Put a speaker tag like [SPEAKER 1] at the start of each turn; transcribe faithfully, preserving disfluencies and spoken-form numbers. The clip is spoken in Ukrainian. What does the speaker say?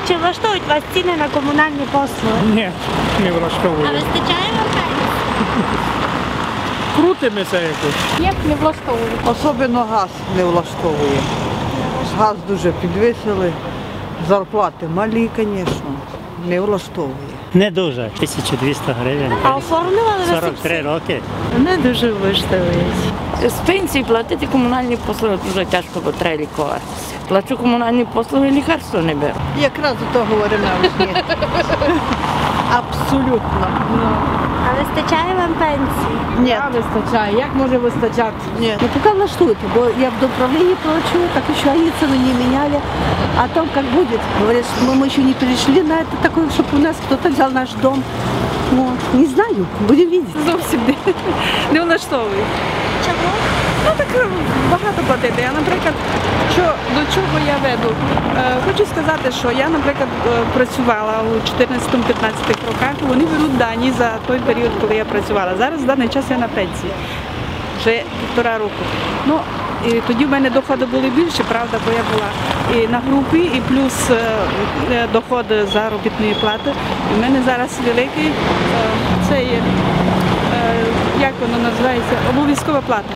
[SPEAKER 1] Чи влаштовують вас ціни на комунальні послуги?
[SPEAKER 2] Ні, не влаштовує.
[SPEAKER 1] А вистачає вам пенсії?
[SPEAKER 2] Крутимося якось.
[SPEAKER 3] Як не влаштовує?
[SPEAKER 4] Особливо газ не влаштовує. Газ дуже підвисили, зарплати малі, звісно, не влаштовує.
[SPEAKER 5] Не дуже. тисяча двісті гривень.
[SPEAKER 1] А оформлювали ви
[SPEAKER 5] сорок три
[SPEAKER 1] субсидії?
[SPEAKER 5] роки.
[SPEAKER 6] Не дуже влаштовують. З пенсії платити комунальні послуги дуже тяжко, бо треба лікуватися. Плачу комунальні послуги, лікарство не беру.
[SPEAKER 4] Якраз до того говоримо, ні. Абсолютно.
[SPEAKER 1] А вистачає вам пенсії?
[SPEAKER 4] Ні.
[SPEAKER 3] Вистачає. Як може вистачати?
[SPEAKER 4] Нет.
[SPEAKER 7] Ну, пока влаштуют, бо я в управлении плачу, так еще они цены не меняли. А там как будет, говорят, что мы еще не перешли на это такое, чтобы у нас кто-то взял наш дом. Ну, не знаю, будем видеть.
[SPEAKER 3] Зовсім не, не влаштовує.
[SPEAKER 1] Чому?
[SPEAKER 3] Ну так багато платити. Я, наприклад, що, до чого я веду? Е, хочу сказати, що я, наприклад, е, працювала у чотирнадцятому-п'ятнадцятому роках. Вони беруть дані за той період, коли я працювала. Зараз в даний час я на пенсії. Вже півтора року. Ну, і тоді в мене доходи були більші, правда, бо я була і на групі, і плюс е, е, доход заробітної плати. І в мене зараз великий, е, це є, е, як воно називається, обов'язкова плата.